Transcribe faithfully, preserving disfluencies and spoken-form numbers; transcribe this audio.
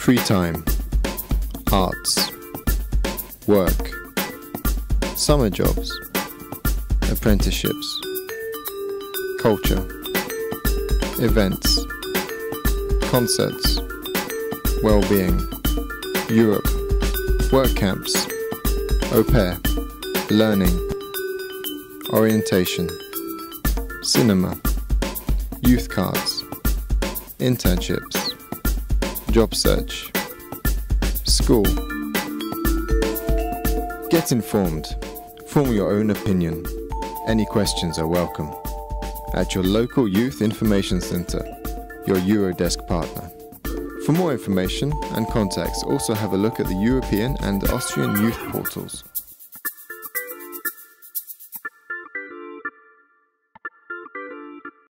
free time, arts, work, summer jobs, apprenticeships, culture, events, concerts, well-being, Europe, work camps, au pair, learning, orientation, cinema, youth cards, internships, job search, school. Get informed. Form your own opinion. Any questions are welcome. At your local Youth Information Centre, your Eurodesk partner. For more information and contacts, also have a look at the European and Austrian youth portals.